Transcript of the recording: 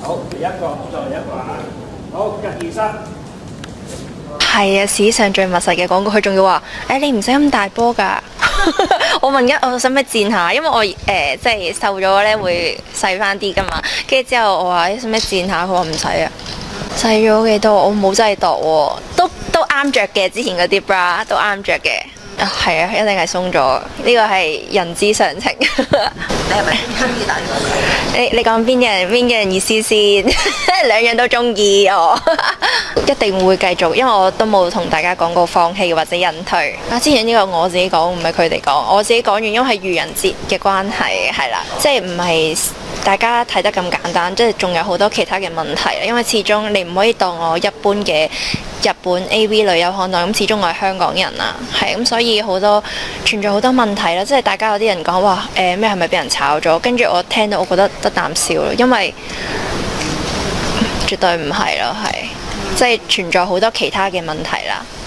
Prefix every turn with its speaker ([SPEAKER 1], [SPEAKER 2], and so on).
[SPEAKER 1] 好，第一個再一個啊！好，一二三。
[SPEAKER 2] 係啊，史上最密實嘅廣告，佢仲要話：你唔使咁大波㗎。我問我使唔使墊下？因為我即係瘦咗咧會細翻啲㗎嘛。跟住之後我話：使唔使墊下？佢話唔使啊。細咗幾多？我冇真係度喎，都啱着嘅。之前嗰啲 bra 都啱着嘅。係啊，一定係鬆咗。呢個係人之常情。
[SPEAKER 3] 你係咪中意大個？
[SPEAKER 2] 你講邊嘅人意思先？兩樣都中意我，一定會繼續，因為我都冇同大家講過放棄或者隱退。之前呢個我自己講，唔係佢哋講，我自己講完，因為係愚人節嘅關係，係啦，即係唔係大家睇得咁簡單，即係仲有好多其他嘅問題。因為始終你唔可以當我一般嘅日本 AV 女優看待，咁始終我係香港人啊，係咁，所以存在好多問題啦。即係大家有啲人講話咩係咪俾人炒咗？跟住我聽到，我覺得得啖笑咯，因為絕對唔係咯，係即係存在好多其他嘅問題啦。